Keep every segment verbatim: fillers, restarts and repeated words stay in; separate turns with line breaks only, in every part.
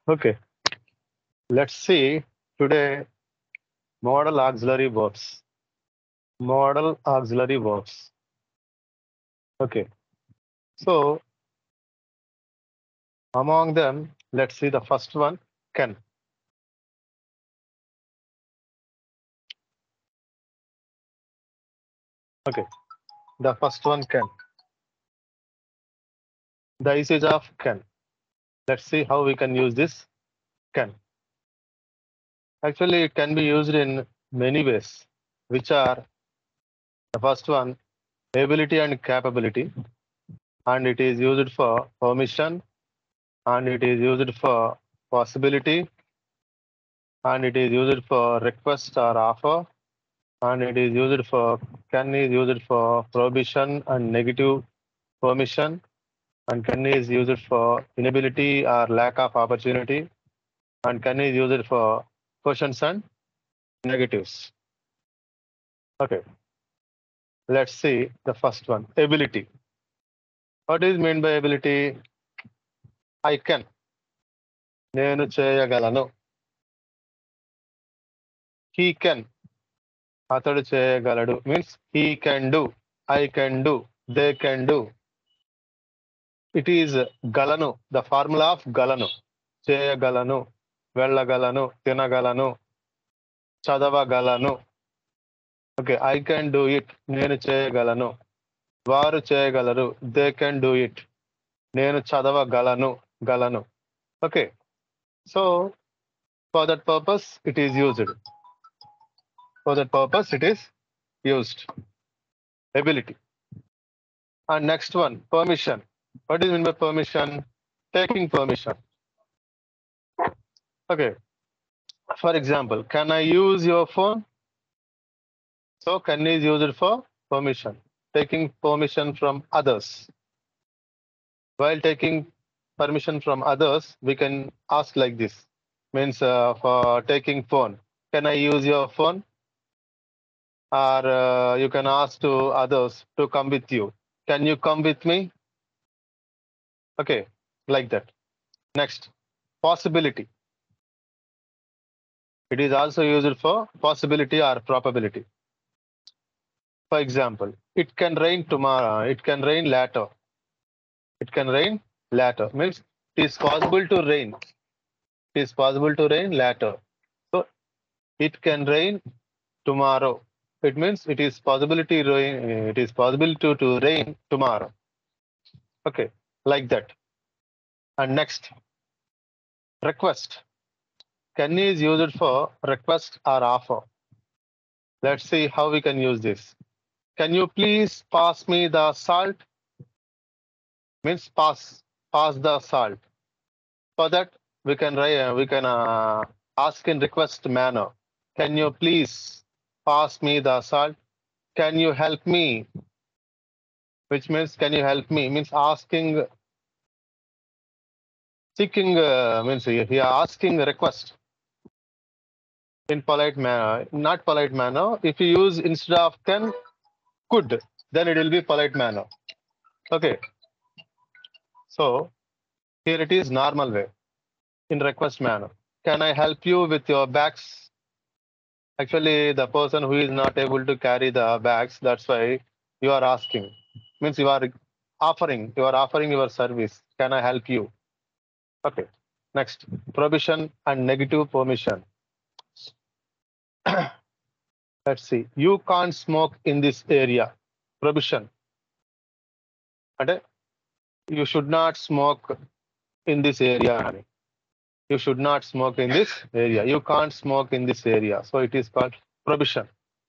Okay, let's see today modal auxiliary verbs. Modal auxiliary verbs. Okay, so among them, let's see the first one, can. Okay, the first one, can. The usage of can. Let's see how we can use this can. Actually, it can be used in many ways, which are the first one, ability and capability, and it is used for permission, and it is used for possibility, and it is used for request or offer, and it is used for can is used for prohibition and negative permission, and can is used for inability or lack of opportunity, and can is used for questions and negatives. Okay, let's see the first one, ability. What is meant by ability? I can. నేను చేయగలను. He can. అతడు చేయగలడు means he can do. I can do. They can do. It is galanu, the formula of galanu. చేయగలను, వెళ్ళగలను, తినగలను, చదవగలను. Okay, I can do it. నేను చేయగలను. వారు చేయగలరు. They can do it. నేను చదవగలను, గలను. Okay, so for that purpose, it is used. For that purpose, it is used. Ability. And next one, permission. What is meant by permission? Taking permission. Okay. For example, can I use your phone? So can is used for permission. Taking permission from others. While taking permission from others, we can ask like this. Means uh, for taking phone, can I use your phone? Or uh, you can ask to others to come with you. Can you come with me? Okay, like that. Next, possibility. It is also used for possibility or probability. For example, it can rain tomorrow. It can rain later. It can rain later. Means it is possible to rain. It is possible to rain later. So it can rain tomorrow. It means it is possibility rain. It is possible to, to rain tomorrow. Okay, like that. And next, request. Can is used for request or offer. Let's see how we can use this. Can you please pass me the salt? Means pass, pass the salt. For that, we can uh, we can uh, ask in request manner. Can you please pass me the salt? Can you help me? Which means can you help me? Means asking, seeking uh, means we are asking request in polite manner, not polite manner. If you use instead of can, could, then it will be polite manner. Okay. So here it is normal way, in request manner. Can I help you with your bags? Actually, the person who is not able to carry the bags, that's why you are asking. Means you are offering, you are offering your service. Can I help you? Okay. Next, prohibition and negative permission. Let's see. You can't smoke in this area. Prohibition. అంటే you should not smoke in this area. You should not smoke in this area. You can't smoke in this area. So it is called prohibition.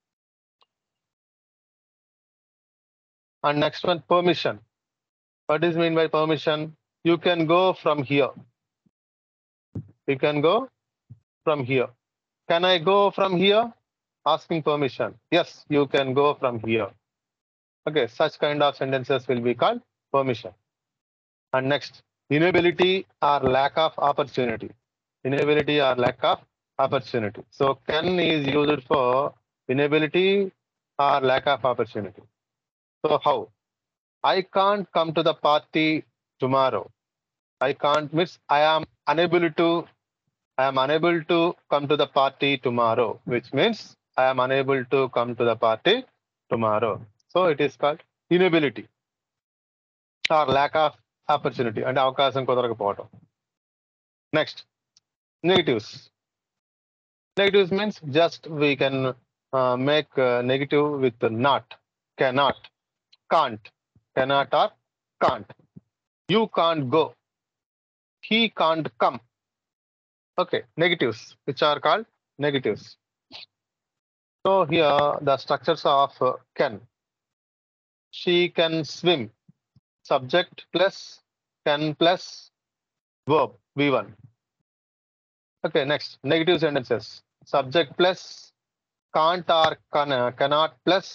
And next one, permission. What is mean by permission? You can go from here. You can go from here. Can I go from here? Asking permission. Yes, you can go from here. Okay, such kind of sentences will be called permission. And next, inability or lack of opportunity. Inability or lack of opportunity. So can is used for inability or lack of opportunity. So how? I can't come to the party tomorrow. I can't means I am unable to I am unable to come to the party tomorrow, which means I am unable to come to the party tomorrow. So it is called inability or lack of opportunity and అవకాశం కుదరకపోవటం. Next, negatives. Negatives means just we can uh, make uh, negative with not, cannot, can't, cannot or can't. You can't go. He can't come. Okay, negatives, which are called negatives. So here the structures of uh, can. She can swim. Subject plus can plus verb V one. Okay, next negative sentences. Subject plus can't or can, cannot plus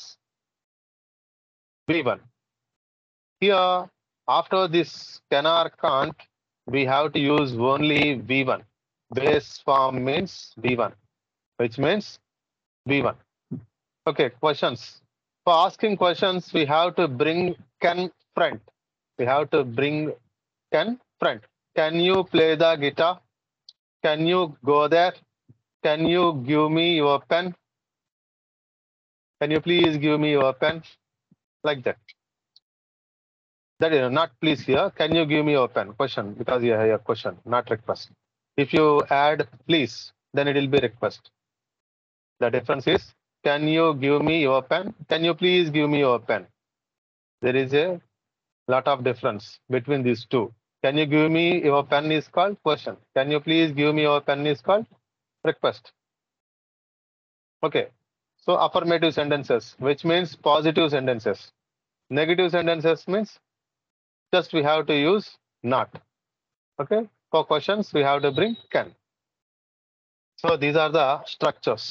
V one. Here after this can or can't, we have to use only V one. Base form means V one, which means V one. Okay, questions. For asking questions, we have to bring can front. We have to bring can front. Can you play the guitar? Can you go there? Can you give me your pen? Can you please give me your pen? Like that. That is not please here. Can you give me your pen? Question, because you have a question, not request. If you add please, then it will be request. The difference is, can you give me your pen? Can you please give me your pen? There is a lot of difference between these two. Can you give me your pen is called question. Can you please give me your pen is called request. Okay. So affirmative sentences, which means positive sentences. Negative sentences means just we have to use not. Okay. For questions, we have to bring can. So these are the structures.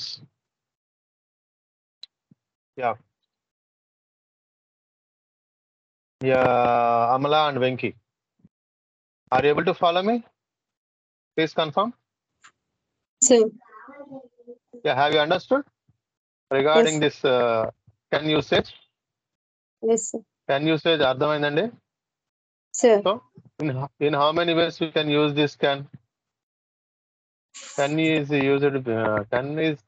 Yeah. Yeah, Amala and Venki. Are you able to follow me? Please confirm.
Sir.
Yeah, have you understood regarding
Yes.
this uh, can usage?
Yes, sir.
Can usage అర్థమైందండి?
Sir.
So in in how many ways we can use this can? Can is used uh, can is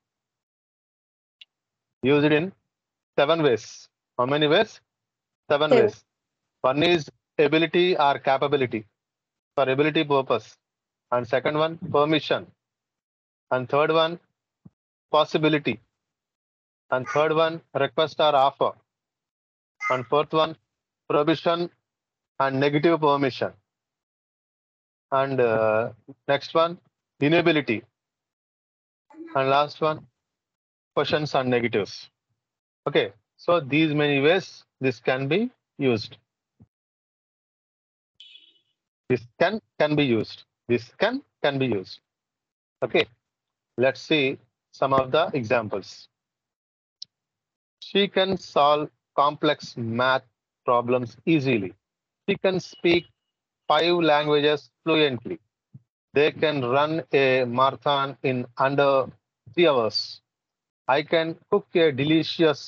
used in seven ways. How many ways? Seven
Seven.
ways. One is ability or capability for ability purpose, and second one permission, and third one possibility, and third one request or offer, and fourth one prohibition and negative permission, and uh, next one inability, and last one questions and negatives. Okay, so these many ways this can be used. This can can be used. This can can be used. Okay, let's see some of the examples. She can solve complex math problems easily. She can speak five languages fluently. They can run a marathon in under three hours. I can cook a delicious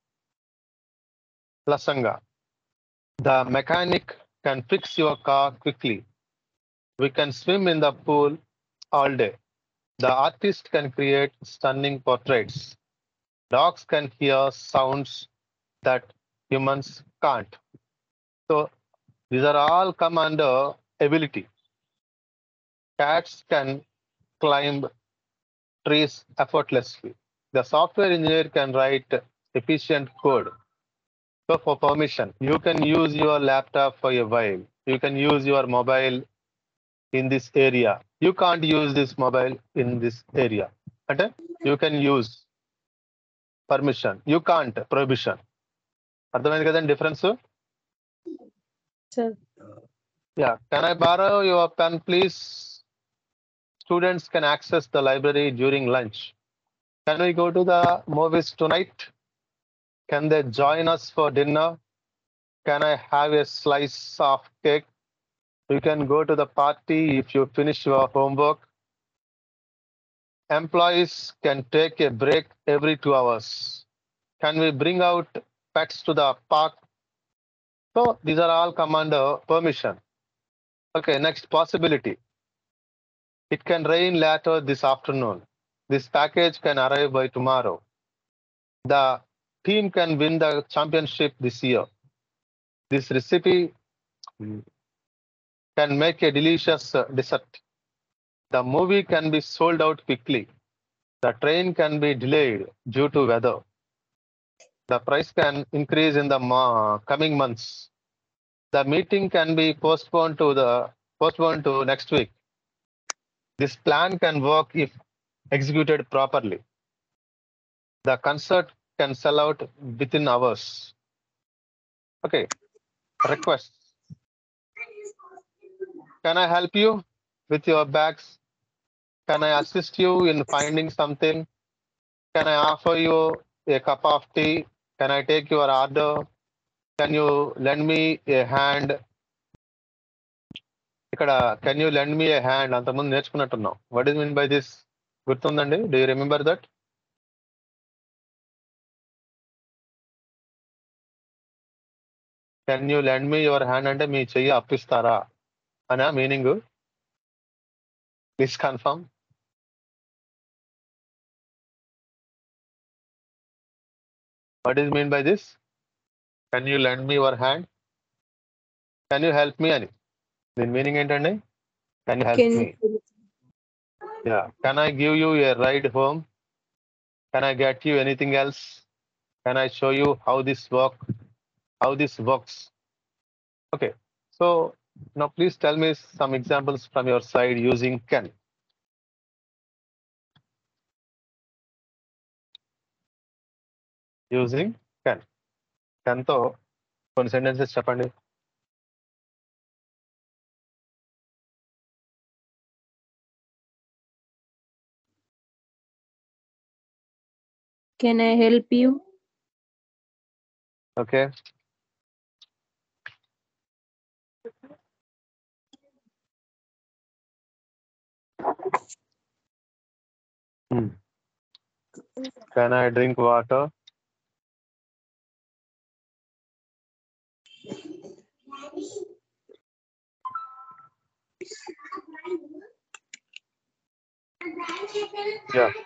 lasagna. The mechanic can fix your car quickly. We can swim in the pool all day. The artist can create stunning portraits. Dogs can hear sounds that humans can't. So these are all come under ability. Cats can climb trees effortlessly. The software engineer can write efficient code. So for permission, you can use your laptop for a while. You can use your mobile in this area. You can't use this mobile in this area. Okay? You can use permission. You can't prohibition. అర్థమైంది కదండి difference?
Sir.
Yeah. Can I borrow your pen, please? Students can access the library during lunch. Can we go to the movies tonight? Can they join us for dinner? Can I have a slice of cake? You can go to the party if you finish your homework. Employees can take a break every two hours. Can we bring out pets to the park? So these are all come under permission. Okay, next possibility. It can rain later this afternoon. This package can arrive by tomorrow. The team can win the championship this year. This recipe can make a delicious uh, dessert. The movie can be sold out quickly. The train can be delayed due to weather. The price can increase in the mo- coming months. The meeting can be postponed to the postponed to next week. This plan can work if executed properly. The concert can sell out within hours. Okay, request. Can I help you with your bags? Can I assist you in finding something? Can I offer you a cup of tea? Can I take your order? Can you lend me a hand? ఇక్కడ can you lend me a hand అంతకుముందు నేర్చుకున్నట్టున్నాం. What is mean by this? గుర్తుందండి? Do you remember that? Can you lend me your hand అంటే మీ చెయ్యి అప్పిస్తారా అనా meaning? Please confirm. What is mean by this? Can you lend me your hand? Can you help me అని దీని meaning ఏంటండి? Can you help
Can
me. Yeah. Can I give you a ride home? Can I get you anything else? Can I show you how this work how this works? Okay, so now please tell me some examples from your side using can. Using can. Can తో కొన్ని sentences చెప్పండి.
Can I help you?
Okay. Hmm. Can I drink water? Yeah.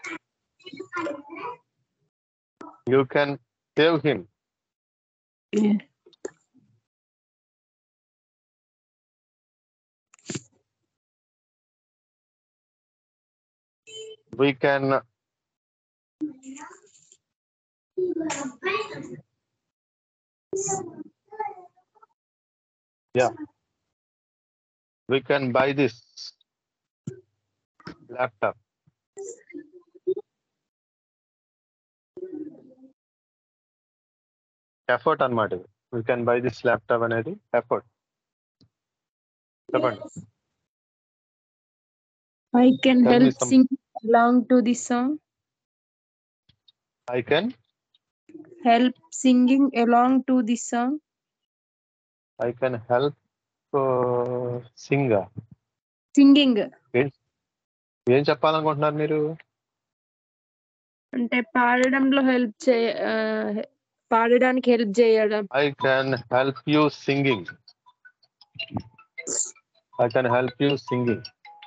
You can save him.
Yeah.
We can yeah. We can buy this laptop. Effort అన్నమాట ఇది. We can buy this laptop అనేది effort. చెప్పండి.
I can
Tell me
help
some.
sing along to this song.
I can
Help singing along to this song.
I can help uh, sing.
Singing
ఏం ఏం చెప్పాలనుకుంటున్నారు మీరు?
అంటే పాడడంలో help చే ఆ, పాడడానికి హెల్ప్ చేయడం.
I can help you singing. I can help you singing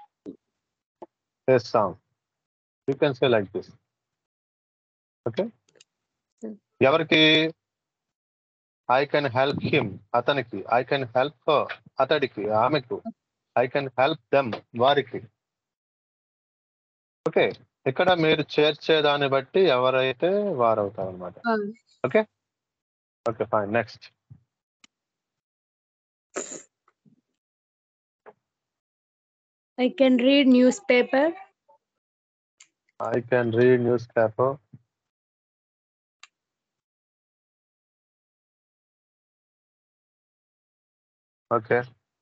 a song. You can say like this. Okay.
Hmm.
ఎవరికి? I can help him. అతనికి. I can help her. అతడికి, ఆమెకు. I can help them. వారికి. Okay. ఇక్కడ మీరు చేర్చే దాన్ని బట్టి ఎవరైతే వారవుతారు అనమాట.
ఆ,
okay. Okay fine. Next.
I can read newspaper.
I can read newspaper. Okay.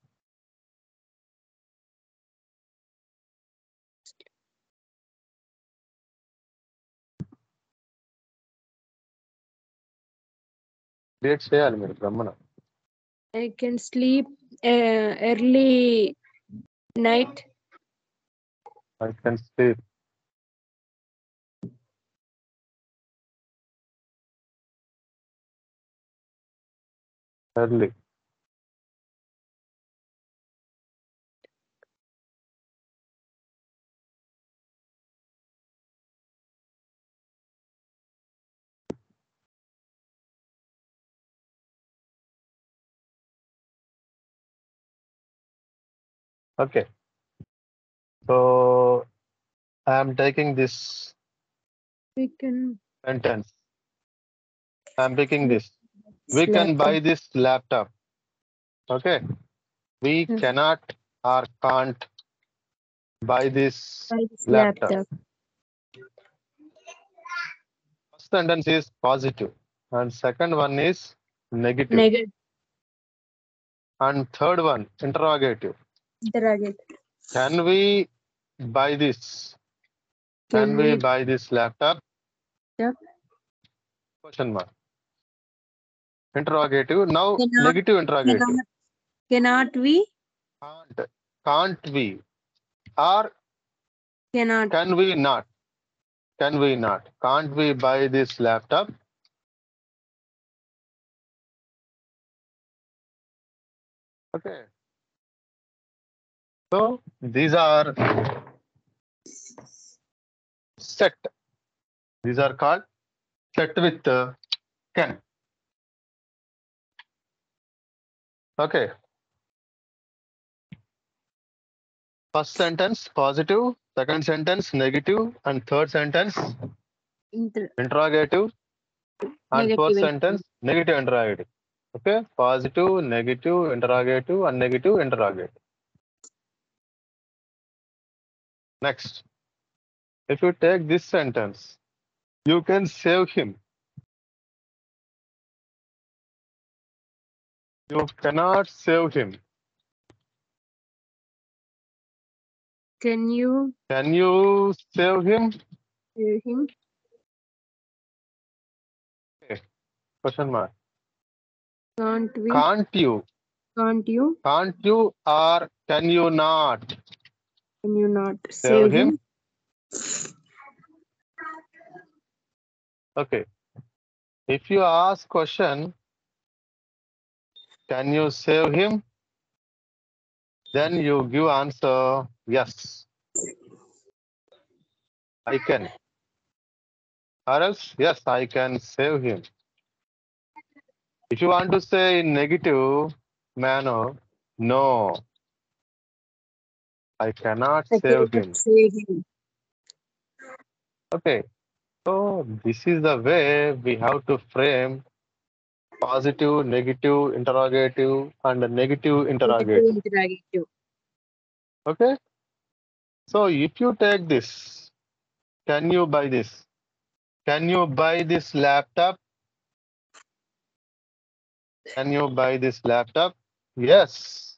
Create చేయాలి మీరు బ్రహ్మణ.
I can sleep uh, early night.
I can sleep early. Okay. So I am taking this
We can
sentence. I am picking this.
this
We can buy
laptop.
this laptop. Okay. We
Yes.
cannot or can't buy this
Buy this
laptop.
laptop.
First sentence is positive, and second one is negative,
Negative.
and third one interrogative.
Interrogate.
Can we buy this?
Can
Can we
we
buy this laptop?
Yep.
Question mark. Interrogative. Now
Cannot
negative interrogative.
cannot cannot we?
Can't. Can't we? Or
Cannot
can we not? Can we not? Can't we buy this laptop? Okay. So these are set. These are called set with uh, can. Okay. First sentence positive, second sentence negative, and third sentence
inter
interrogative, and fourth
negative.
sentence negative interrogative. Okay. Positive, negative, interrogative, and negative interrogative. Next. If you take this sentence, you can save him. You cannot save him.
Can you
Can you save him?
save him?
Question mark.
Can't we?
Can't you?
Can't you?
Can't you or can you not
Can you not
save
save
him?
him?
Okay. If you ask question, can you save him? Then you give answer yes. I can. Or else, yes, I can save him. If you want to say in negative manner, no, I cannot
I
save
cannot
him.
save him.
Okay. So this is the way we have to frame positive, negative, interrogative, and negative
Negative
interrogative.
interrogative.
Okay. So if you take this, can you buy this? Can you buy this laptop? Can you buy this laptop? Yes,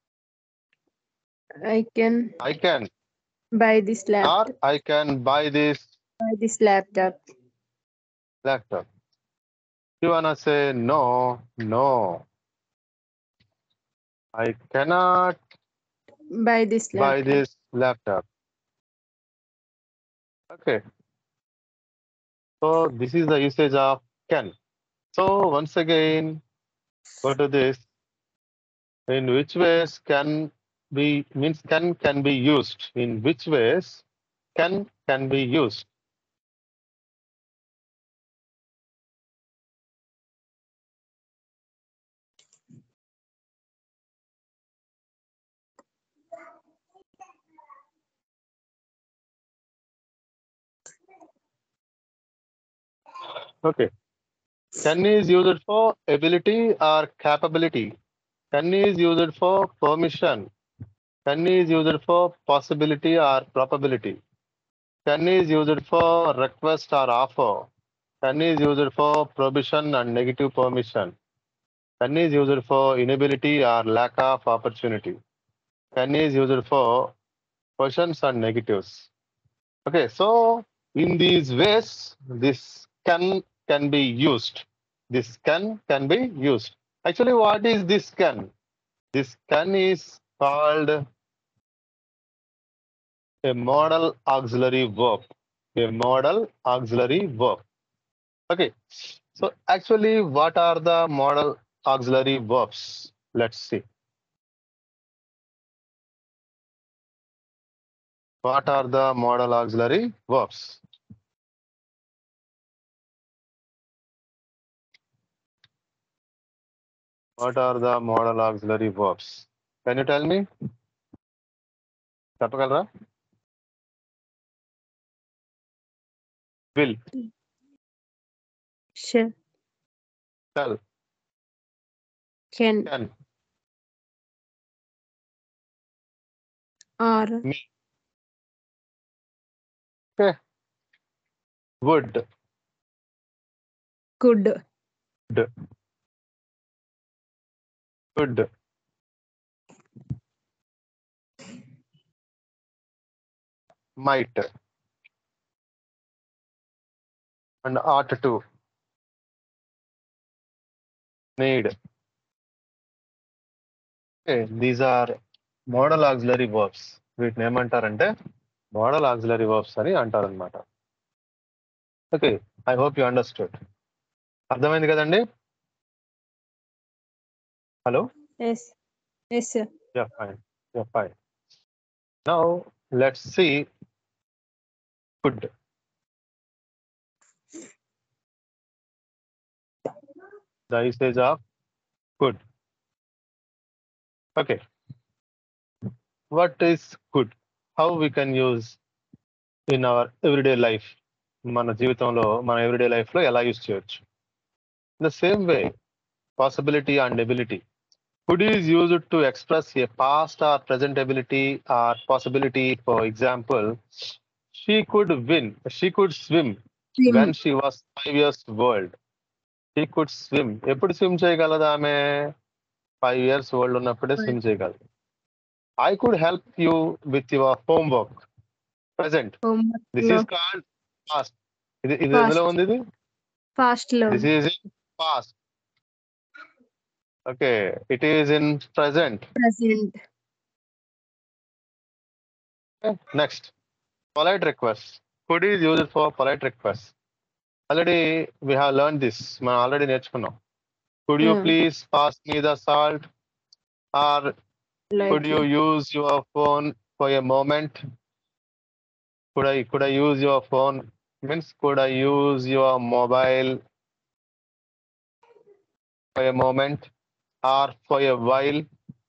I can
I can.
buy this laptop.
Or I can buy this
Buy this laptop.
laptop. You wanna say no, no, I cannot
Buy this
buy
laptop.
this laptop. Okay. So this is the usage of can. So once again, go to this. In which ways can be means can can be used? In which ways can can be used? Okay. Can is used for ability or capability. Can is used for permission. Can is used for possibility or probability. Can is used for request or offer. Can is used for prohibition and negative permission. Can is used for inability or lack of opportunity. Can is used for questions and negatives. Okay, so in these ways, this can can be used. This can can be used. Actually, what is this can? This can is called a modal auxiliary verb. A modal auxiliary verb. Okay, so actually, what are the modal auxiliary verbs? Let's see. What are the modal auxiliary verbs? What are the modal auxiliary verbs? Can you tell me? చెప్పగలరా? Will,
shall,
shall,
can,
can,
or,
me, okay, would,
could,
డ్, good, might, and ought to, need. Okay, these are modal auxiliary verbs. వీటిని ఏమంటారంటే modal auxiliary verbs అని అంటారు అనమాట. Okay, I hope you understood. అర్థమైంది కదండి? Hello,
yes yes sir.
yeah, fine, yeah, fine. Now let's see could. The usage of could. Okay, what is could? How we can use in our everyday life? మన జీవితంలో మన everyday life లో ఎలా use చేయొచ్చు? In the same way, possibility and ability. Could is used to express a past or present ability or possibility. For example, she could win. She could swim when she was five years old. She could swim. ఎప్పుడు swim చేయగలదు ఆమె? Five years old ఉన్నప్పుడే swim చేయగలదు. I could help you with your homework. Present. This is called past. ఇది ఇది ఎందులో ఉంది? ఇది
పాస్ట్ లో.
This is in past. Okay, it is in present.
Present.
Okay. Next, polite request. Could is used for polite request. Already we have learned this. మనం already నేర్చుకున్నాం. Could you
Yeah.
please pass me the salt? Or
Like
could you use your phone for a moment? Could I could I use your phone? Means could I use your mobile for a moment or for a while?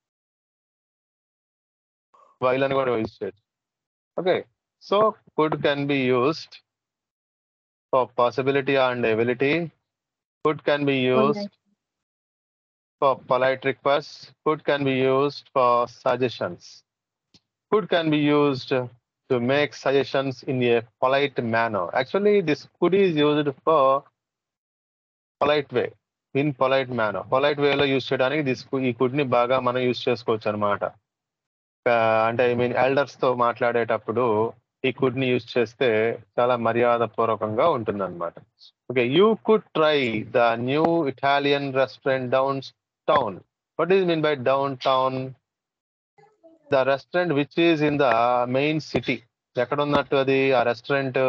While అని కూడా use చేయొచ్చు. Okay, so could can be used for possibility and ability. Could can be used
polite.
for polite requests. Could can be used for suggestions. Could can be used to make suggestions in a polite manner. Actually, this could is used for polite way, in polite manner. Polite way లో use చేయడానికి this ఈ could ని బాగా మనం use చేసుకోవచ్చు అనమాట. అంటే I mean elders తో మాట్లాడేటప్పుడు ఈ కుడ్ ని యూజ్ చేస్తే చాలా మర్యాద పూర్వకంగా ఉంటుంది అనమాట. Okay, you could try the new Italian restaurant downtown. What is mean by downtown? The restaurant which is in the main city. ఎక్కడ ఉన్నట్టు అది ఆ restaurant?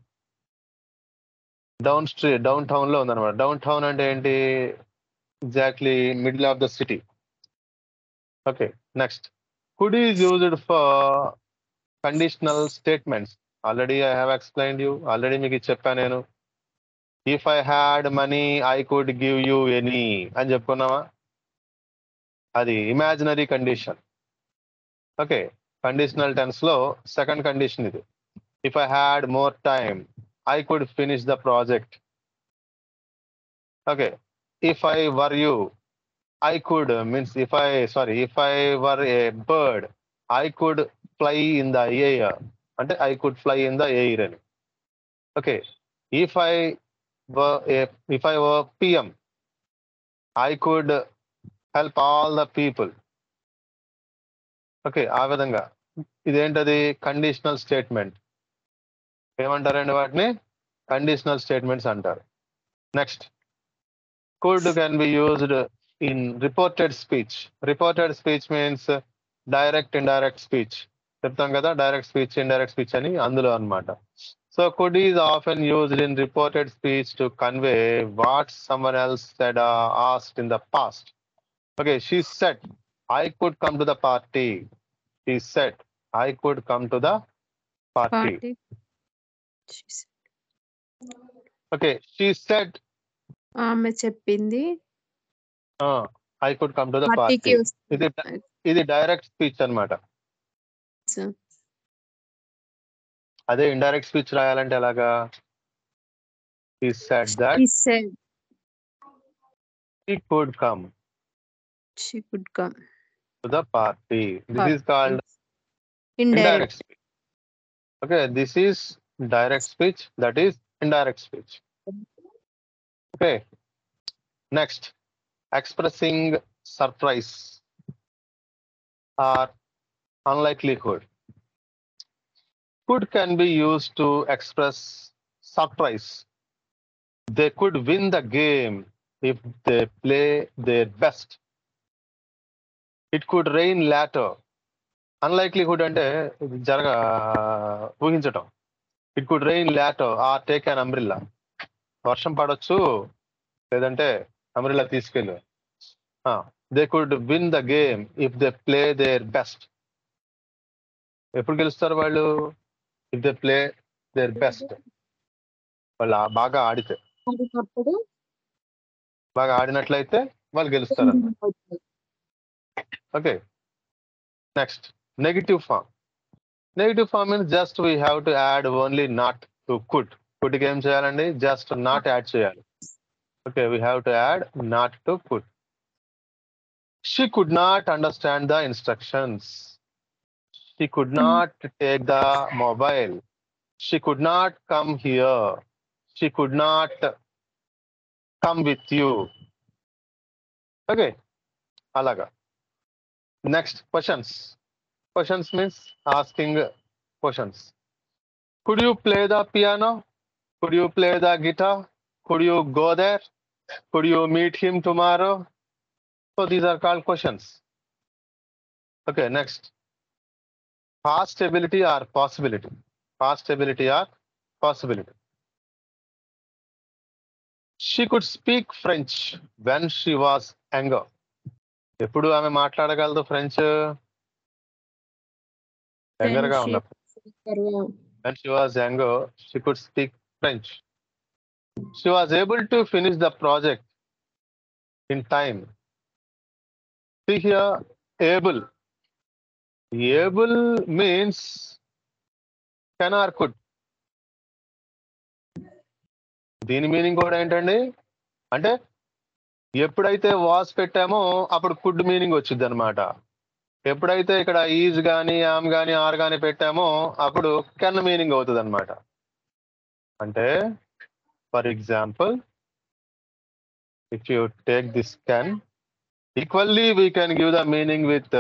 Down street, downtown లో ఉందన్నమాట. డౌన్ టౌన్ అంటే ఏంటి? Exactly middle of the city. Okay, next, could is used for conditional statements. Already I have explained you. Already మీకు చెప్పాను నేను. If I had money, I could give you any అని చెప్పుకున్నావా? అది imaginary condition. Okay, conditional tense లో second condition ఇది. If I had more time, I could finish the project. Okay, if I were you, I could means if I sorry if I were a bird, I could fly in the air. అంటే I could fly in the air అని. Okay, if I were a if I were P M, I could help all the people. Okay, ఆ విధంగా ఇదేంటది? Conditional statement. ఏమంటారండి వాటిని? Conditional statements అంటారు. Next, could can be used in reported speech. Reported speech means direct indirect speech. చెప్తాం కదా direct speech indirect speech అని, అందులో అన్నమాట. So could is often used in reported speech to convey what someone else said or asked in the past. Okay, she said I could come to the party. She said I could come to the party.
party.
Okay, she said
ఆమె చెప్పింది
uh, I could come to the
పార్టీకి
party. ఇది ఇది direct speech అన్నమాట. అదే indirect speech రాయాలంటే ఎలాగా? He said that
He said
he could come
she could come.
to the party. This
Party.
is called
Indirect.
indirect speech. Okay, this is direct speech, that is indirect speech. Okay, next, expressing surprise or unlikelihood. Could can be used to express surprise. They could win the game if they play their best. It could rain later. Unlikelihood అంటే జరగ ఊహించటం. It could rain later or take an umbrella. వర్షం పడొచ్చు, లేదంటే umbrella తీసుకెళ్ళు. They could win the game if they play their best. ఎప్పుడు గెలుస్తారు వాళ్ళు? If they play their best. వాళ్ళు బాగా ఆడితే, బాగా ఆడినట్లయితే వాళ్ళు గెలుస్తారు అన్నమాట. Okay, next, negative form. Negative form means just we have to add only not to could. కుడ్కి ఏం చేయాలండి? జస్ట్ నాట్ యాడ్ చేయాలి. Okay, we have to add not to could. She could not understand the instructions. She could not take the mobile. She could not come here. She could not come with you. Okay, alaga. Next, questions. Questions means asking questions. Could you play the piano? Could you play the guitar? Could you go there? Could you meet him tomorrow? So these are called questions. Okay, next. Past ability or possibility. Past ability or possibility. She could speak French when she was younger. ఎప్పుడు ఆమె మాట్లాడగలదు French? Younger గా ఉన్నప్పుడు. When she was younger, she could speak French. She was able to finish the project in time. See here, able. Able means can or could. దీని meaning కూడా ఏంటండి? అంటే ఎప్పుడైతే was పెట్టామో అప్పుడు కుడ్ మీనింగ్ వచ్చింది అనమాట. ఎప్పుడైతే ఇక్కడ ఈజ్ కానీ ఆమ్ కానీ ఆర్ కానీ పెట్టామో అప్పుడు కెన్ మీనింగ్ అవుతుంది అనమాట. అంటే for example, if you take this can, equally we can give the meaning with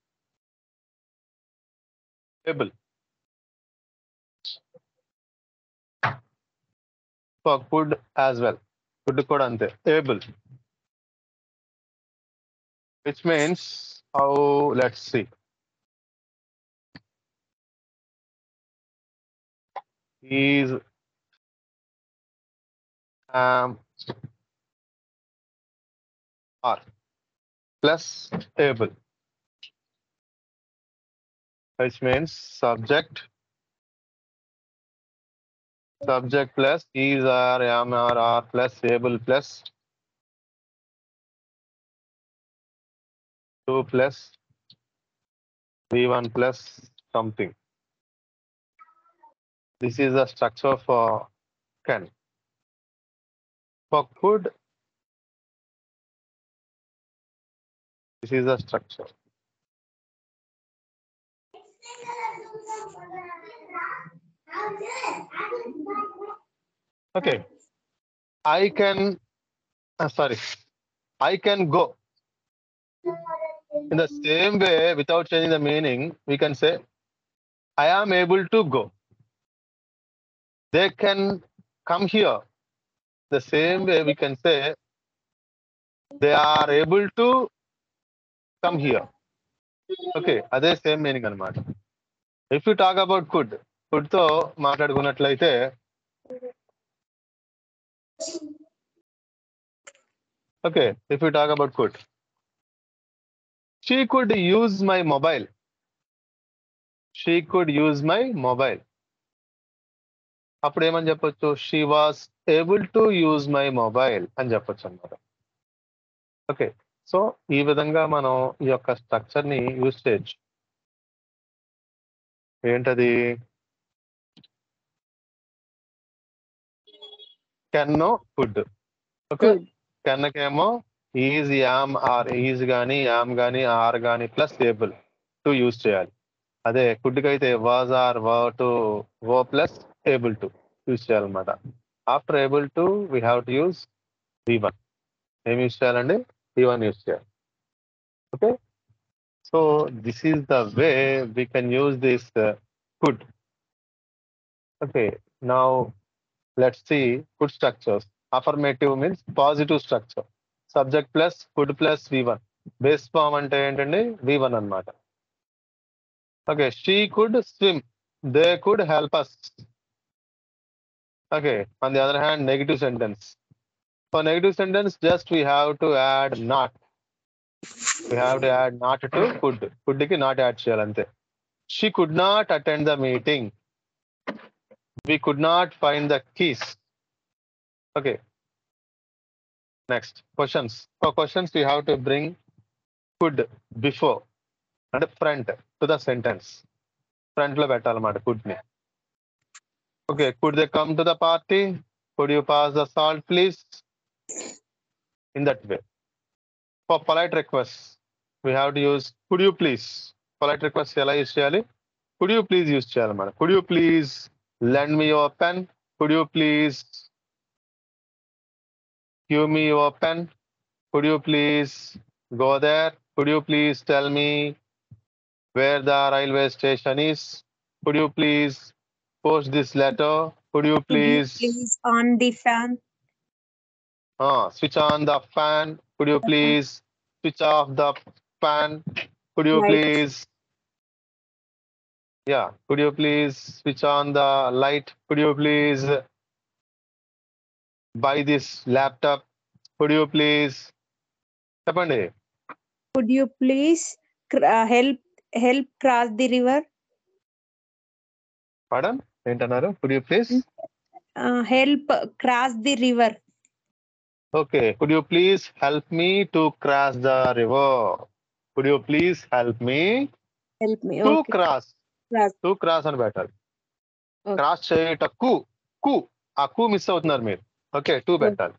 able. For could as well. Could కూడా అంతే, able. Which means how, let's see. Is um, are plus able, which means subject, subject plus is, are, am, are, are plus able plus two plus v one plus something. This is the structure for can. For could, this is the structure. Okay, I can, uh, sorry, I can go. In the same way, without changing the meaning, we can say I am able to go. They can come here. The same way we can say they are able to come here. Okay, అదే same meaning అనమాట. If you talk about could, could తో మాట్లాడుకున్నట్లయితే okay, if you talk about could, she could use my mobile. She could use my mobile. అప్పుడు ఏమని చెప్పొచ్చు? She was able to use my mobile అని చెప్పొచ్చు అన్నమాట. Okay, so ఈ విధంగా మనం ఈ యొక్క స్ట్రక్చర్ ని యూజ్ చేయొచ్చు. ఏంటది? Can food. Okay,
Could.
కెన్కేమో ఈజ్, యామ్, ఆర్, ఈజ్ గానీ యామ్ గానీ ఆర్ గానీ ప్లస్ ఏబుల్ టు యూజ్ చేయాలి. అదే కుడ్కి అయితే వాజ్, ఆర్, వా టు, వో ప్లస్ ఏబుల్ టు యూజ్ చేయాలన్నమాట. After able to we have to use V one. ఏం యూజ్ చేయాలండి? వి వన్ యూజ్ చేయాలి. Okay, so this is the way we can use this could. Okay, now let's see could structures. Affirmative means positive structure. Subject plus could plus V one. Base form అంటే ఏంటండి? V one అన్నమాట. Okay, she could swim, they could help us. Okay, on the other hand negative sentence. For negative sentence just we have to add not. We have to add not to could. Could కి not add చేయాలి అంతే. She could not attend the meeting. We could not find the keys. Okay, next questions. For questions you have to bring could before అంటే front to the sentence. Front లో పెట్టాలన్నమాట could ని. Okay, could they come to the party? Could you pass the salt please? In that way. For polite request we have to use could you please. Polite request ఎలా use చేయాలి? Could you please use చేయాలన్నమాట. Could you please lend me your pen? Could you please give me your pen? Could you please go there? Could you please tell me where the railway station is? Could you please post this letter? Could you
Could you
please,
please on the fan?
uh, switch on the fan? Could you please switch off the fan? Could you
Light.
please, yeah, could you please switch on the light? Could you please buy this laptop? Could you please, చెప్పండి.
Could you please cr- uh, help help cross the river?
పడన్ ఏంటన్నారు? Could you please?
Uh, help cross the river.
Okay, could you please help me to cross the river? Could you please help me
Help me.
to
Okay.
cross?
Cross.
To cross అని పెట్టాలి.
Okay.
Cross చేయటకు కు, ఆ కు miss అవుతున్నారు మీరు. Okay, to పెట్టాలి.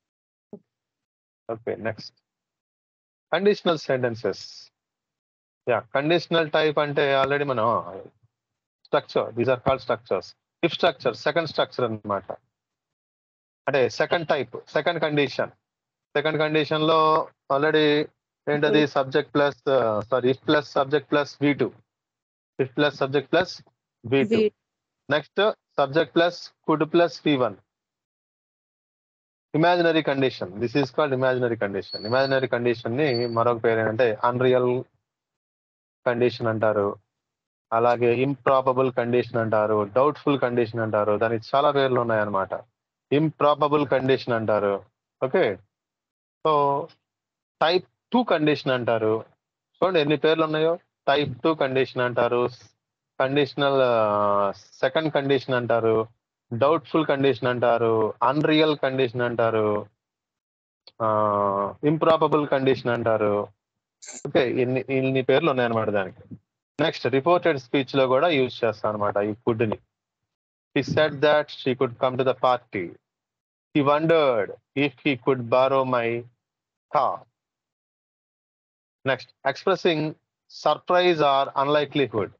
Okay, next conditional sentences. Yeah, conditional type అంటే ఆల్రెడీ మనం structure, these are called structures. If structure second structure అన్నమాట. అంటే second type, second condition. Second condition లో ఆల్రెడీ ఏంటది? Subject plus sorry if plus subject plus V two. If plus subject plus V two.
We.
Next subject plus could plus V one. Imaginary condition. This is called imaginary condition. Imaginary condition ని మరొక పేరు ఏంటంటే unreal condition అంటారు. అలాగే improbable condition అంటారు, doubtful condition అంటారు. దానికి చాలా పేర్లు ఉన్నాయన్నమాట. ఇంప్రాబబుల్ కండిషన్ అంటారు. Okay, so type two condition అంటారు. చూడండి ఎన్ని పేర్లు ఉన్నాయో. టైప్ టూ కండిషన్ అంటారు, కండిషనల్ సెకండ్ కండిషన్ అంటారు, డౌట్ఫుల్ కండిషన్ అంటారు, అన్రియల్ కండిషన్ అంటారు, ఇంప్రాబబుల్ కండిషన్ అంటారు. ఓకే, ఇన్ని ఇన్ని పేర్లు ఉన్నాయన్నమాట దానికి. నెక్స్ట్ రిపోర్టెడ్ స్పీచ్ లో కూడా యూజ్ చేస్తాం అనమాట ఈ కుడ్ ని. He said that she could come to the party. He wondered if he could borrow my car. Next, expressing surprise or unlikelihood.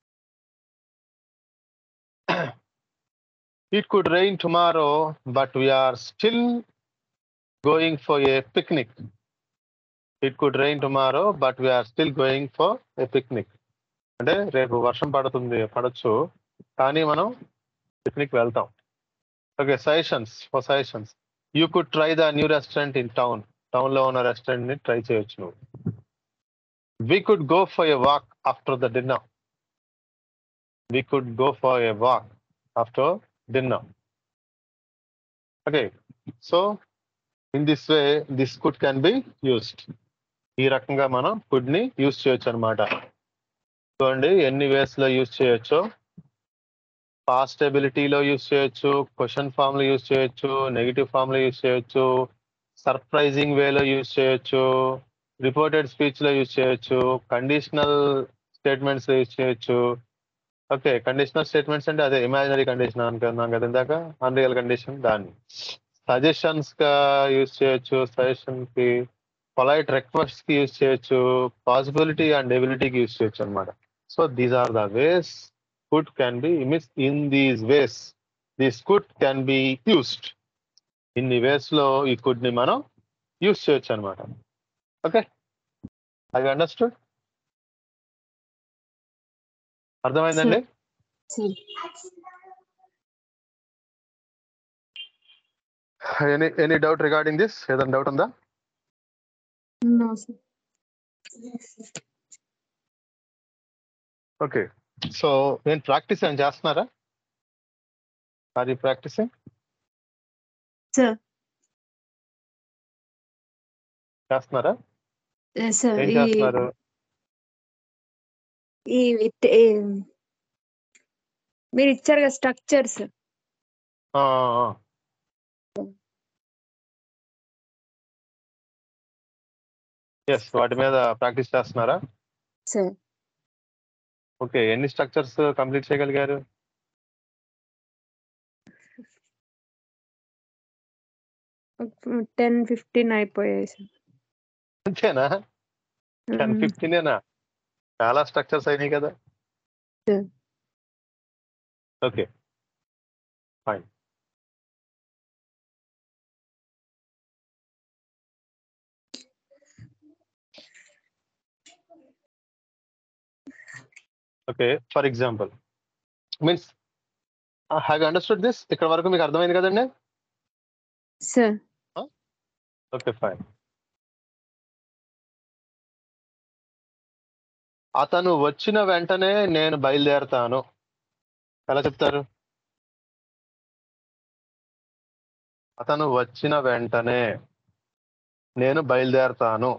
It could rain tomorrow, but we are still going for a picnic. It could rain tomorrow, but we are still going for a picnic. అంటే రేపు వర్షం పడుతుంది, పడచ్చు, కానీ మనం picnic వెళ్తాం. Okay, suggestions. For suggestions, you could try the new restaurant in town. Town లో ఉన్న restaurant ని ట్రై చేయొచ్చు నువ్వు. We could go for a walk after the dinner. We could go for a walk after dinner. Okay, so in this way this could can be used. ఈ రకంగా మనం could ని use చేయొచ్చు అనమాట. చూడండి ఎన్ని వేస్ లో యూజ్ చేయొచ్చు. పాస్ట్ ఎబిలిటీలో యూజ్ చేయొచ్చు, క్వశ్చన్ ఫామ్ లో యూజ్ చేయొచ్చు, నెగిటివ్ ఫామ్ లో యూజ్ చేయొచ్చు, సర్ప్రైజింగ్ వేలో యూజ్ చేయొచ్చు, రిపోర్టెడ్ స్పీచ్ లో యూజ్ చేయొచ్చు, కండిషనల్ స్టేట్మెంట్స్ లో యూజ్ చేయొచ్చు. ఓకే, కండిషనల్ స్టేట్మెంట్స్ అంటే అదే ఇమాజినరీ కండిషన్ అనుకున్నాం కదా ఇందాక, అన్రియల్ కండిషన్ దాన్ని. సజెషన్స్ గా యూజ్ చేయొచ్చు, సజెషన్ కి, పొలైట్ రిక్వెస్ట్ కి యూజ్ చేయొచ్చు, పాసిబిలిటీ అండ్ ఎబిలిటీకి యూజ్ చేయొచ్చు అనమాట. So these are the ways could can B miss in these ways this could can be used. ఇన్ని వేస్ లో ఈ కుడ్ ని మనం యూజ్ చేయొచ్చు అనమాట. Okay, I understood. అర్థమైందండి?
sir.
Any any doubt regarding this? ఏదైనా డౌట్ ఉందా?
No, sir.
ఓకే, సో నేను ప్రాక్టీస్ ఏం చేస్తున్నారా? Are you practicing?
Sir.
చేస్తున్నారా?
Yes, sir.
ఏం
ఈ
చేస్తున్నారు?
ఈ it- ఈ- మీరు ఇచ్చారు కదా స్ట్రక్చర్స్.
ఎస్, వాటి మీద ప్రాక్టీస్ చేస్తున్నారా?
సార్
ఓకే, ఎన్ని స్ట్రక్చర్స్ కంప్లీట్ చేయగలిగారు?
టెన్ ఫిఫ్టీన్ అయిపోయాయి సార్.
అంతేనా? టెన్ ఫిఫ్టీనేనా? చాలా స్ట్రక్చర్స్ అయినాయి కదా.
Yeah.
Okay, fine. Okay, for example means have you understood this? ఇక్కడ వరకు మీకు అర్థమైంది కదండి?
Sir
okay, fine. అతను వచ్చిన వెంటనే నేను బయలుదేరతాను. ఎలా చెప్తారు? అతను వచ్చిన వెంటనే నేను బయలుదేరతాను.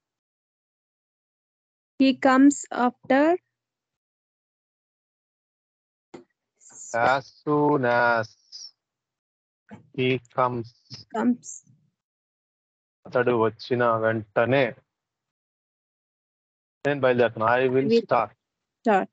he comes after
As soon as he comes.
comes
అతడు వచ్చిన వెంటనే నేను బయలుదేరుతాను. I will
Will.
Start.
start.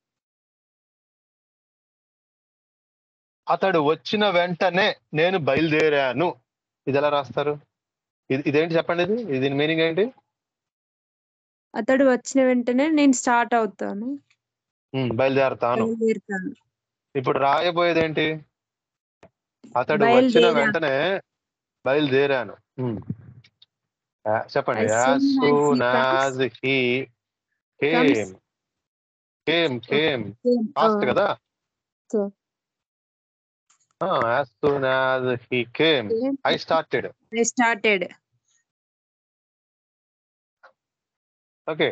అతడు వచ్చిన వెంటనే నేను బయలుదేరాను. ఇది ఎలా రాస్తారు? ఇది ఇదేంటి చెప్పండి? ఇది ఇది దీని మీనింగ్ ఏంటి?
అతడు వచ్చిన వెంటనే నేను స్టార్ట్ అవుతాను,
ఉమ్, బయలుదేరతాను.
బయలుదేరుతాను.
ఇప్పుడు రాయబోయేది ఏంటి? అతడు వచ్చిన
బయలుదేరా.
వెంటనే బయలుదేరాను. ఉమ్. ఆ, చెప్పండి.
As
as
soon
soon
as he comes.
As he
Comes.
Came. Came came
Came.
Fast
Uh,
కదా.
so
as soon as he came
came.
I started.
I started.
Okay,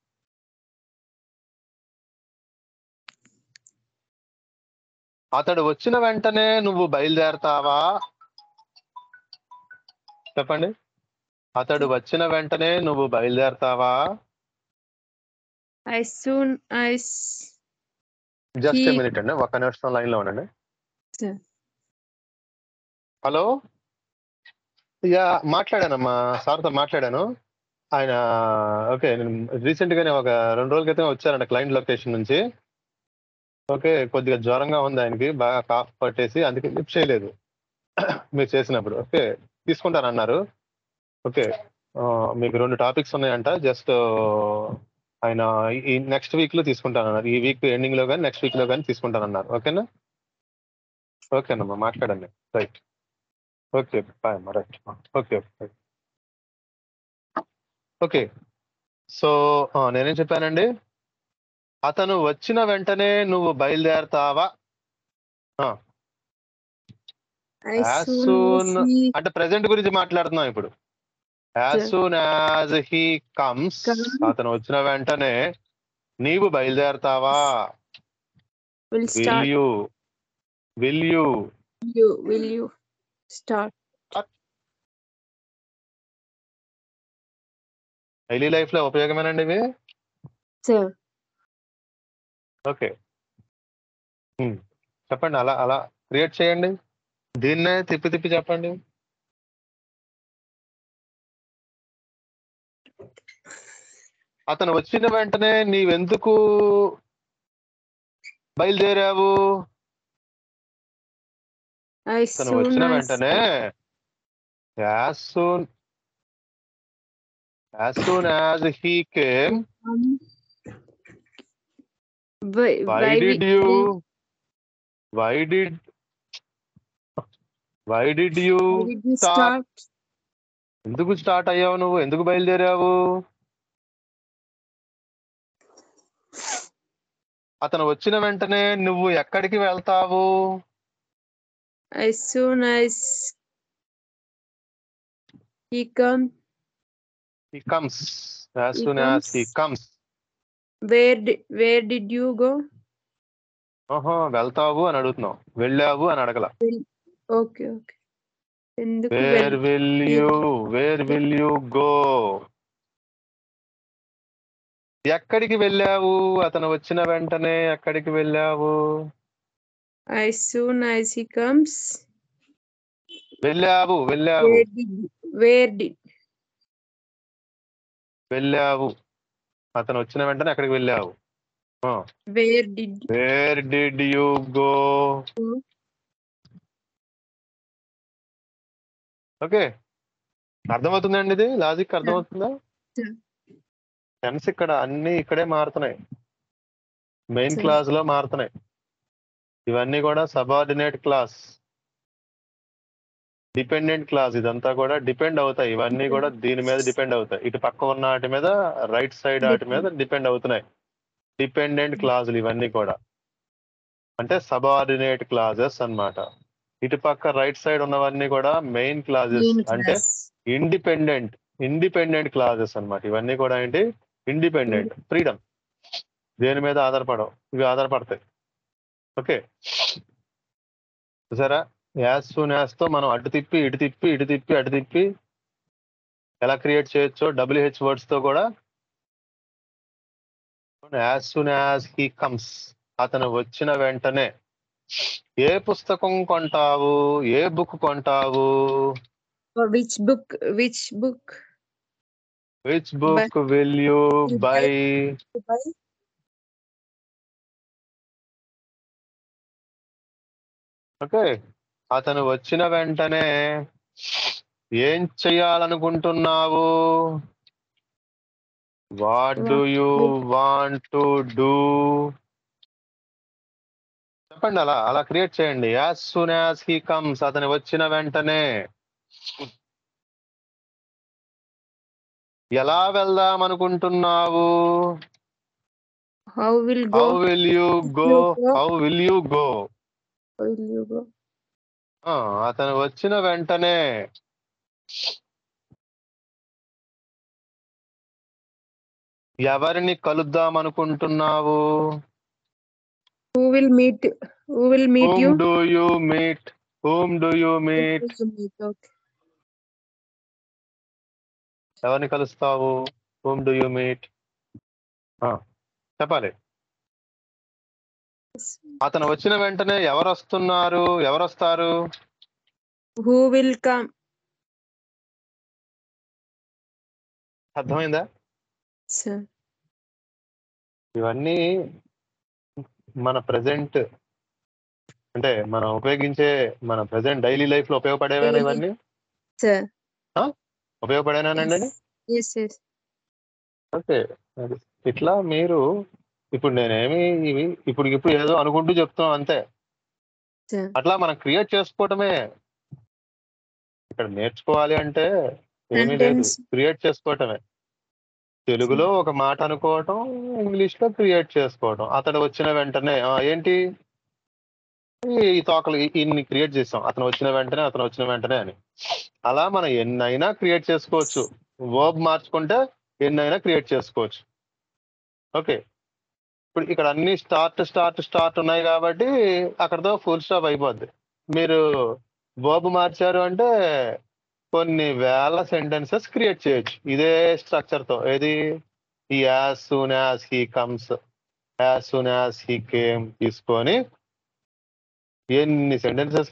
అతడు వచ్చిన వెంటనే నువ్వు బయలుదేరతావా? చెప్పండి. అతడు వచ్చిన వెంటనే నువ్వు బయలుదేరతావా?
As soon as
just
he.
Minute అండి, ఒక్క నిమిషం లైన్ లో ఉండండి.
Sir.
హలో, యా మాట్లాడానమ్మా, సార్తో మాట్లాడాను. ఆయన ఓకే, నేను రీసెంట్ గానే ఒక రెండు రోజుల క్రితం వచ్చారంట క్లయింట్ లొకేషన్ నుంచి. ఓకే, కొద్దిగా జ్వరంగా ఉంది ఆయనకి, బాగా కాఫ్ పట్టేసి, అందుకే లిఫ్ట్ చేయలేదు మీరు చేసినప్పుడు. ఓకే, తీసుకుంటానన్నారు. ఓకే, ఆ, మీకు రెండు టాపిక్స్ ఉన్నాయంట. జస్ట్ ఆయన ఈ నెక్స్ట్ వీక్ లో తీసుకుంటానన్నారు. ఈ వీక్ ఎండింగ్ లో కానీ నెక్స్ట్ వీక్ లో కానీ తీసుకుంటానన్నారు. ఓకేనా? ఓకేనమ్మా, మాట్లాడండి. రైట్. ఓకే, బాయ్ అమ్మా. Right. Okay okay okay so నేనేం చెప్పానండి? అతను వచ్చిన వెంటనే నువ్వు బయలుదేరతావా?
As
as
soon
soon
as he
అంటే ప్రెసెంట్ గురించి మాట్లాడుతున్నాం ఇప్పుడు. As soon as he comes,
comes.
అతను వచ్చిన వెంటనే నీవు బయలుదేరతావా?
Will
will
start.
You will you
You will you start.
Daily life లో ఉపయోగమేనండి ఇవి.
Sir.
ఓకే, చెప్పండి. అలా అలా క్రియేట్ చేయండి. దీన్నే తిప్పి తిప్పి చెప్పండి. అతను వచ్చిన వెంటనే నీవెందుకు బయలుదేరావు?
As
అతను
soon
వచ్చిన
as
వెంటనే As soon as soon as he came,
Um, why,
why
why we,
did you why did why did you
why did we
start?
start?
ఎందుకు స్టార్ట్ అయ్యావు నువ్వు? ఎందుకు బయలుదేరావు? అతను వచ్చిన వెంటనే నువ్వు ఎక్కడికి వెళ్తావు?
As soon as he come,
He comes. As
he
soon as he
comes.
comes.
Where di, where did you go?
ఓహో, వెళ్తావు అని అడుగుతున్నావు, వెళ్ళావు అని అడగల.
Okay okay. ఎందుకు
where will you where will you go? ఎక్కడికి వెళ్ళావు? అతను వచ్చిన వెంటనే ఎక్కడికి వెళ్ళావు?
As soon as he comes,
వెళ్ళావు వెళ్ళావు
where did where did
వెళ్ళావు అతను వచ్చిన వెంటనే ఎక్కడికి వెళ్ళావు?
where did
where did you go? Okay, అర్థమవుతుందండి? ఇది లాజిక్ అర్థమవుతుందా? టెన్స్ ఇక్కడ అన్ని ఇక్కడే మారుతున్నాయి, మెయిన్ క్లాస్ లో మారుతున్నాయి. ఇవన్నీ కూడా సబార్డినేట్ క్లాస్, డిపెండెంట్ క్లాస్, ఇదంతా కూడా డిపెండ్ అవుతాయి. ఇవన్నీ కూడా దీని మీద డిపెండ్ అవుతాయి. ఇటు పక్క ఉన్న వాటి మీద, రైట్ సైడ్ వాటి మీద డిపెండ్ అవుతున్నాయి. డిపెండెంట్ క్లాజులు ఇవన్నీ కూడా, అంటే సబార్డినేట్ క్లాజెస్ అన్నమాట. ఇటు పక్క రైట్ సైడ్ ఉన్నవన్నీ కూడా మెయిన్ క్లాజెస్, అంటే ఇండిపెండెంట్ ఇండిపెండెంట్ క్లాజెస్ అన్నమాట. ఇవన్నీ కూడా ఏంటి? ఇండిపెండెంట్, ఫ్రీడమ్, దేని మీద ఆధారపడవు, ఇవి ఆధారపడతాయి. ఓకే, చూసారా? యాజ్ సూన్ యాజ్ తో మనం అటు తిప్పి ఇటు తిప్పి ఇటు తిప్పి అటు తిప్పి ఎలా క్రియేట్ చేయొచ్చో డబ్ల్యూహెచ్ వర్డ్స్ తో కూడా. As soon as he comes, అతను వచ్చిన వెంటనే. ఏ పుస్తకం కొంటావు? ఏ బుక్ కొంటావు?
which book which book
which book will you buy? Okay, అతను వచ్చిన వెంటనే ఏం చెయ్యాలనుకుంటున్నావు? What do you want to do? చెప్పండి, అలా అలా క్రియేట్ చేయండి. As soon as he comes, అతను వచ్చిన వెంటనే. ఎలా వెళ్దాం అనుకుంటున్నావు?
how will
how
go
will you go? How will you go?
how will you go?
అతను వచ్చిన వెంటనే ఎవరిని కలుద్దాం అనుకుంటున్నావు?
who will meet who will meet
Whom
you
do you meet? Whom do you meet?
okay.
ఎవరిని కలుస్తావు? Whom do you meet? చెప్పాలి. అతను వచ్చిన వెంటనే ఎవరు వస్తున్నారు? ఎవరు వస్తారు?
who will come?
అర్థమైందా?
sir
ఇవన్నీ మన ప్రెసెంట్, అంటే మనం ఉపయోగించే, మన ప్రెసెంట్ డైలీ లైఫ్ లో ఉపయోగపడేవేనా ఇవన్నీ?
sir
ఉపయోగపడేనానండి?
yes yes
ఓకే, అది ఇట్లా మీరు ఇప్పుడు నేనేమి ఇవి ఇప్పుడు ఇప్పుడు ఏదో అనుకుంటూ చెప్తాం అంతే.
sir
అట్లా మనం క్రియేట్ చేసుకోవటమే. ఇక్కడ నేర్చుకోవాలి అంటే ఏమీ లేదు, క్రియేట్ చేసుకోవటమే. తెలుగులో ఒక మాట అనుకోవటం, ఇంగ్లీష్ లో క్రియేట్ చేసుకోవటం. అతడు వచ్చిన వెంటనే ఏంటి, ఈ తోకలు ఇన్ని క్రియేట్ చేస్తాం, అతను వచ్చిన వెంటనే అతను వచ్చిన వెంటనే అని. అలా మనం ఎన్నైనా క్రియేట్ చేసుకోవచ్చు. వర్బ్ మార్చుకుంటే ఎన్నైనా క్రియేట్ చేసుకోవచ్చు. ఓకే, ఇప్పుడు ఇక్కడ అన్ని స్టార్ట్ స్టార్ట్ స్టార్ట్ ఉన్నాయి కాబట్టి అక్కడతో ఫుల్ స్టాప్ అయిపోద్ది. మీరు వర్బ్ మార్చారు అంటే కొన్ని వేల సెంటెన్సెస్ క్రియేట్ చేయొచ్చు ఇదే స్ట్రక్చర్ తో. ఏది? ఈ as soon as he comes, as soon as he came తీసుకొని ఎన్ని సెంటెన్సెస్